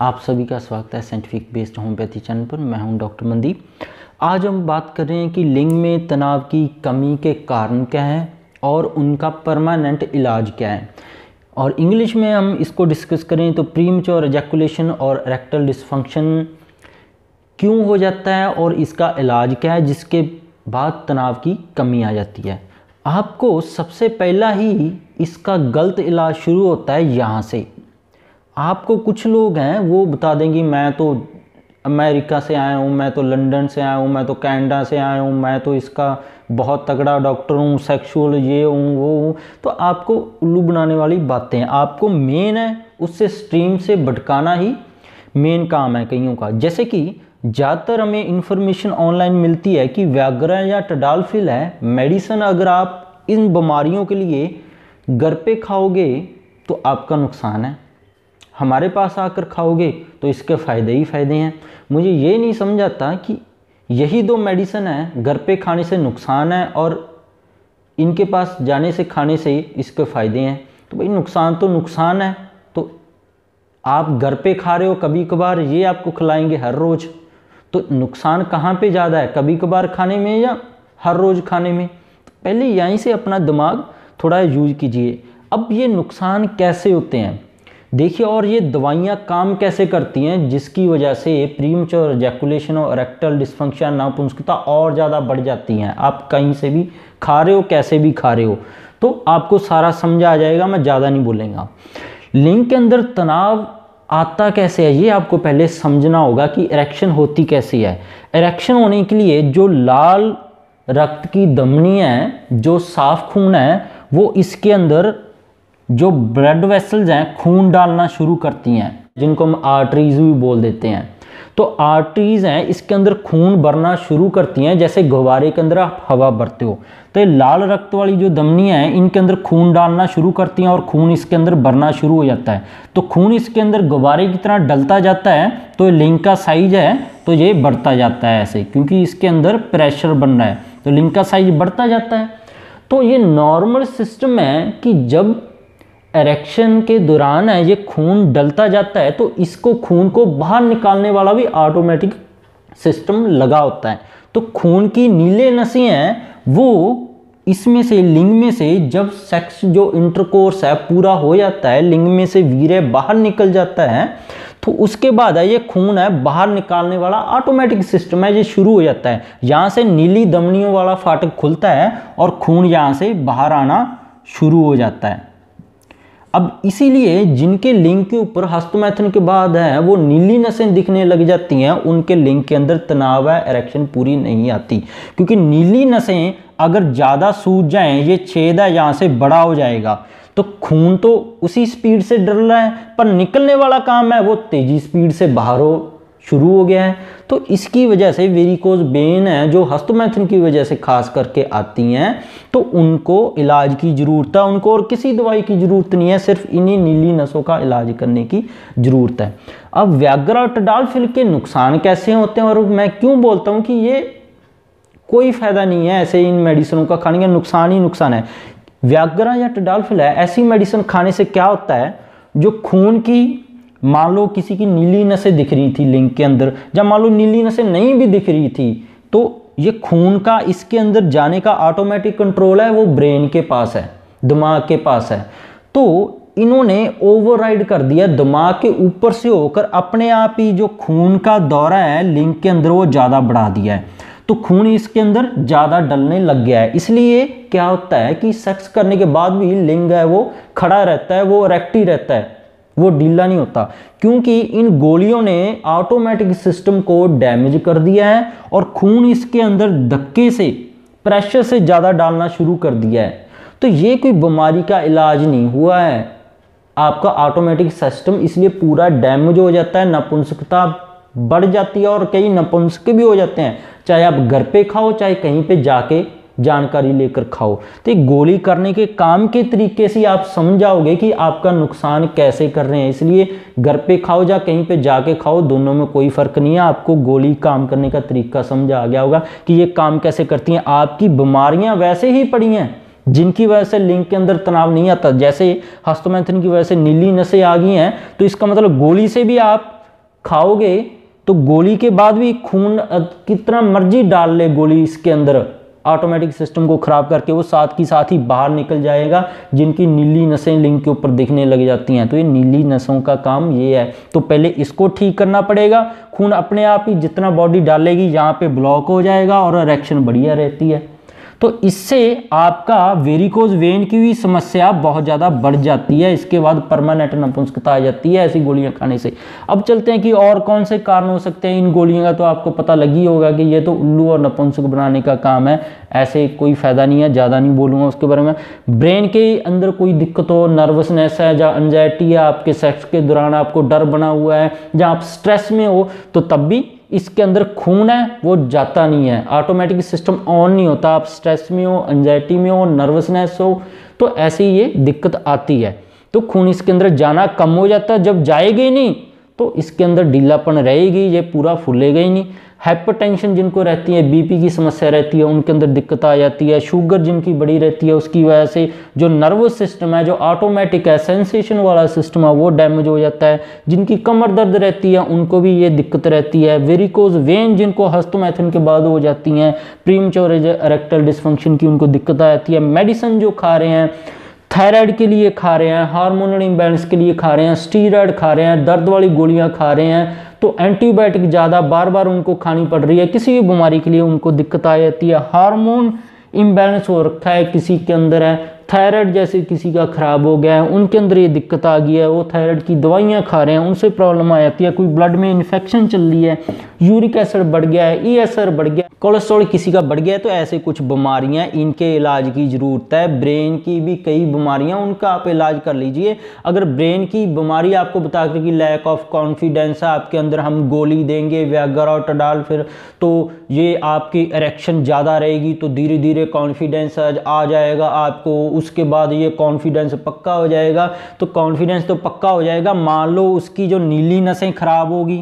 आप सभी का स्वागत है साइंटिफिक बेस्ड होम्योपैथी चैनल पर। मैं हूं डॉक्टर मनदीप। आज हम बात कर रहे हैं कि लिंग में तनाव की कमी के कारण क्या हैं और उनका परमानेंट इलाज क्या है। और इंग्लिश में हम इसको डिस्कस करें तो प्रीमैच्योर एजैकुलेशन और इरेक्टल डिसफंक्शन क्यों हो जाता है और इसका इलाज क्या है, जिसके बाद तनाव की कमी आ जाती है। आपको सबसे पहला ही इसका गलत इलाज शुरू होता है यहाँ से। आपको कुछ लोग हैं वो बता देंगे मैं तो अमेरिका से आया हूँ, मैं तो लंदन से आया हूँ, मैं तो कनाडा से आया हूँ, मैं तो इसका बहुत तगड़ा डॉक्टर हूँ, सेक्सुअल ये हूँ वो हूँ। तो आपको उल्लू बनाने वाली बातें हैं। आपको मेन है उससे स्ट्रीम से भटकाना ही मेन काम है कईयों का। जैसे कि ज़्यादातर हमें इन्फॉर्मेशन ऑनलाइन मिलती है कि व्याग्रा या टडालफिल है मेडिसिन, अगर आप इन बीमारियों के लिए घर पे खाओगे तो आपका नुकसान है, हमारे पास आकर खाओगे तो इसके फ़ायदे ही फ़ायदे हैं। मुझे ये नहीं समझ आता कि यही दो मेडिसिन है, घर पे खाने से नुकसान है और इनके पास जाने से खाने से इसके फ़ायदे हैं। तो भाई नुकसान तो नुकसान है। तो आप घर पे खा रहे हो कभी कभार, ये आपको खिलाएंगे हर रोज़, तो नुकसान कहाँ पे ज़्यादा है, कभी कभार खाने में या हर रोज़ खाने में। तो पहले यहीं से अपना दिमाग थोड़ा यूज कीजिए। अब ये नुकसान कैसे होते हैं देखिए, और ये दवाइयाँ काम कैसे करती हैं जिसकी वजह से प्रीमैच्योर एजैकुलेशन और इरेक्टल डिसफंक्शन नपुंसकता और ज़्यादा बढ़ जाती हैं। आप कहीं से भी खा रहे हो, कैसे भी खा रहे हो, तो आपको सारा समझ आ जाएगा, मैं ज़्यादा नहीं बोलूँगा। लिंग के अंदर तनाव आता कैसे है ये आपको पहले समझना होगा कि इरेक्शन होती कैसी है। इरेक्शन होने के लिए जो लाल रक्त की धमनी है, जो साफ खून है, वो इसके अंदर जो ब्लड वेसल्स हैं खून डालना शुरू करती हैं, जिनको हम आर्टरीज भी बोल देते हैं। तो आर्टरीज हैं इसके अंदर खून भरना शुरू करती हैं, जैसे गुब्बारे के अंदर आप हवा भरते हो। तो ये लाल रक्त वाली जो धमनियां हैं इनके अंदर खून डालना शुरू करती हैं और खून इसके अंदर भरना शुरू हो जाता है। तो खून इसके अंदर गुब्बारे की तरह डलता जाता है, तो लिंग का साइज है तो ये बढ़ता जाता है ऐसे, क्योंकि इसके अंदर प्रेशर बन रहा है तो लिंग का साइज बढ़ता जाता है। तो ये नॉर्मल सिस्टम है कि जब इरेक्शन के दौरान है ये खून डलता जाता है तो इसको खून को बाहर निकालने वाला भी ऑटोमेटिक सिस्टम लगा होता है। तो खून की नीले नसें हैं वो इसमें से लिंग में से जब सेक्स जो इंटरकोर्स है पूरा हो जाता है, लिंग में से वीर्य बाहर निकल जाता है, तो उसके बाद है ये खून है बाहर निकालने वाला ऑटोमेटिक सिस्टम है, ये शुरू हो जाता है। यहाँ से नीली धमनियों वाला फाटक खुलता है और खून यहाँ से बाहर आना शुरू हो जाता है। अब इसीलिए जिनके लिंग के ऊपर हस्तमैथुन के बाद है वो नीली नसें दिखने लग जाती हैं, उनके लिंग के अंदर तनाव है, इरेक्शन पूरी नहीं आती। क्योंकि नीली नसें अगर ज़्यादा सूज जाएं, ये छेद है यहाँ से बड़ा हो जाएगा, तो खून तो उसी स्पीड से डर रहा है पर निकलने वाला काम है वो तेजी स्पीड से बाहर हो शुरू हो गया है। तो इसकी वजह से वेरिकोज वेन है जो हस्तमैथुन की वजह से खास करके आती हैं, तो उनको इलाज की ज़रूरत है, उनको और किसी दवाई की ज़रूरत नहीं है, सिर्फ इन्हीं नीली नसों का इलाज करने की ज़रूरत है। अब व्याग्रा और टडालफिल के नुकसान कैसे होते हैं और मैं क्यों बोलता हूँ कि ये कोई फ़ायदा नहीं है ऐसे इन मेडिसिनों का खाने का, नुकसान ही नुकसान है। व्याग्रा या टडालफिल है ऐसी मेडिसिन खाने से क्या होता है, जो खून की मान लो किसी की नीली नसें दिख रही थी लिंग के अंदर, जब मान लो नीली नसें नहीं भी दिख रही थी, तो ये खून का इसके अंदर जाने का ऑटोमेटिक कंट्रोल है वो ब्रेन के पास है, दिमाग के पास है। तो इन्होंने ओवरराइड कर दिया, दिमाग के ऊपर से होकर अपने आप ही जो खून का दौरा है लिंग के अंदर वो ज़्यादा बढ़ा दिया है, तो खून इसके अंदर ज़्यादा डलने लग गया है। इसलिए क्या होता है कि सेक्स करने के बाद भी लिंग है वो खड़ा रहता है, वो इरेक्ट ही रहता है, वो ढीला नहीं होता, क्योंकि इन गोलियों ने ऑटोमेटिक सिस्टम को डैमेज कर दिया है और खून इसके अंदर धक्के से प्रेशर से ज़्यादा डालना शुरू कर दिया है। तो ये कोई बीमारी का इलाज नहीं हुआ है, आपका ऑटोमेटिक सिस्टम इसलिए पूरा डैमेज हो जाता है, नपुंसकता बढ़ जाती है और कई नपुंसक भी हो जाते हैं, चाहे आप घर पे खाओ चाहे कहीं पे जाके जानकारी लेकर खाओ। तो गोली करने के काम के तरीके से आप समझ जाओगे कि आपका नुकसान कैसे कर रहे हैं। इसलिए घर पे खाओ या कहीं पे जाके खाओ, दोनों में कोई फ़र्क नहीं है। आपको गोली काम करने का तरीका समझ आ गया होगा कि ये काम कैसे करती हैं। आपकी बीमारियां वैसे ही पड़ी हैं जिनकी वजह से लिंग के अंदर तनाव नहीं आता, जैसे हस्तमैथुन की वजह से नीली नसें आ गई हैं, तो इसका मतलब गोली से भी आप खाओगे तो गोली के बाद भी खून कितना मर्जी डाल ले गोली इसके अंदर, ऑटोमेटिक सिस्टम को खराब करके वो साथ की साथ ही बाहर निकल जाएगा। जिनकी नीली नसें लिंग के ऊपर दिखने लग जाती हैं, तो ये नीली नसों का काम ये है। तो पहले इसको ठीक करना पड़ेगा। खून अपने आप ही जितना बॉडी डालेगी यहाँ पे ब्लॉक हो जाएगा और इरेक्शन बढ़िया रहती है। तो इससे आपका वेरिकोज वेन की भी समस्या बहुत ज़्यादा बढ़ जाती है। इसके बाद परमानेंट नपुंसकता आ जाती है ऐसी गोलियां खाने से। अब चलते हैं कि और कौन से कारण हो सकते हैं इन गोलियों का। तो आपको पता लग ही होगा कि ये तो उल्लू और नपुंसक बनाने का काम है, ऐसे कोई फ़ायदा नहीं है, ज़्यादा नहीं बोलूँगा उसके बारे में। ब्रेन के अंदर कोई दिक्कत हो, नर्वसनेस है, जहाँ एंजाइटी है, आपके सेक्स के दौरान आपको डर बना हुआ है, जहाँ आप स्ट्रेस में हो, तो तब भी इसके अंदर खून है वो जाता नहीं है, ऑटोमेटिक सिस्टम ऑन नहीं होता। आप स्ट्रेस में हो, एंजाइटी में हो, नर्वसनेस हो, तो ऐसे ये दिक्कत आती है। तो खून इसके अंदर जाना कम हो जाता है। जब जाएगा ही नहीं तो इसके अंदर ढीलापन रहेगी, ये पूरा फूलेगा ही नहीं। हाइपरटेंशन जिनको रहती है, बीपी की समस्या रहती है, उनके अंदर दिक्कत आ जाती है। शुगर जिनकी बड़ी रहती है, उसकी वजह से जो नर्वस सिस्टम है, जो ऑटोमेटिक है, सेंसेशन वाला सिस्टम है, वो डैमेज हो जाता है। जिनकी कमर दर्द रहती है उनको भी ये दिक्कत रहती है। वेरिकोज वेन जिनको हस्तमैथन के बाद हो जाती हैं, प्रीमैच्योर इरेक्टाइल डिसफंक्शन की उनको दिक्कत आ जाती है। मेडिसिन जो खा रहे हैं, थायराइड के लिए खा रहे हैं, हार्मोनल इम्बैलेंस के लिए खा रहे हैं, स्टीरॉयड खा रहे हैं, दर्द वाली गोलियां खा रहे हैं, तो एंटीबायोटिक ज़्यादा बार बार उनको खानी पड़ रही है, किसी भी बीमारी के लिए उनको दिक्कत आ जाती है। हार्मोन इम्बैलेंस हो रखा है किसी के अंदर है, थायराइड जैसे किसी का ख़राब हो गया है, उनके अंदर ये दिक्कत आ गई है, वो थायराइड की दवाइयाँ खा रहे हैं, उनसे प्रॉब्लम आ जाती है। कोई ब्लड में इन्फेक्शन चल रही है, यूरिक एसिड बढ़ गया है, ESR बढ़ गया, कोलेस्ट्रॉल किसी का बढ़ गया है, तो ऐसे कुछ बीमारियां, इनके इलाज की ज़रूरत है। ब्रेन की भी कई बीमारियां, उनका आप इलाज कर लीजिए। अगर ब्रेन की बीमारी आपको बता कर कि लैक ऑफ कॉन्फिडेंस है आपके अंदर, हम गोली देंगे व्याग्रा और टडाल, फिर तो ये आपकी इरेक्शन ज़्यादा रहेगी, तो धीरे धीरे कॉन्फिडेंस आ जाएगा आपको, उसके बाद ये कॉन्फिडेंस पक्का हो जाएगा। तो कॉन्फिडेंस तो पक्का हो जाएगा, मान लो उसकी जो नीली नसें खराब होगी,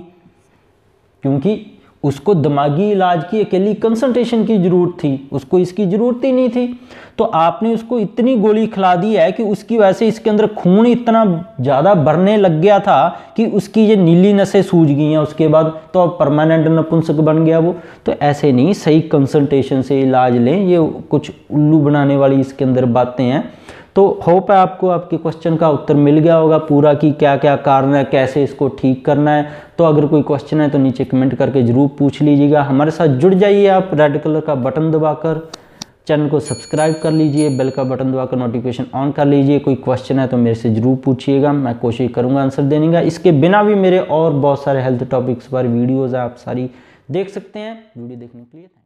क्योंकि उसको दिमागी इलाज की अकेली कंसंट्रेशन की ज़रूरत थी, उसको इसकी ज़रूरत ही नहीं थी। तो आपने उसको इतनी गोली खिला दी है कि उसकी वजह से इसके अंदर खून इतना ज़्यादा भरने लग गया था कि उसकी ये नीली नसें सूज गई हैं उसके बाद, तो अब परमानेंट नपुंसक बन गया वो। तो ऐसे नहीं, सही कंसंट्रेशन से इलाज लें, ये कुछ उल्लू बनाने वाली इसके अंदर बातें हैं। तो होप है आपको आपके क्वेश्चन का उत्तर मिल गया होगा पूरा, कि क्या क्या कारण है, कैसे इसको ठीक करना है। तो अगर कोई क्वेश्चन है तो नीचे कमेंट करके ज़रूर पूछ लीजिएगा। हमारे साथ जुड़ जाइए आप, रेड कलर का बटन दबाकर चैनल को सब्सक्राइब कर लीजिए, बेल का बटन दबाकर नोटिफिकेशन ऑन कर लीजिए। कोई क्वेश्चन है तो मेरे से ज़रूर पूछिएगा, मैं कोशिश करूँगा आंसर देने का। इसके बिना भी मेरे और बहुत सारे हेल्थ टॉपिक्स पर वीडियोज़ आप सारी देख सकते हैं। वीडियो देखने के लिए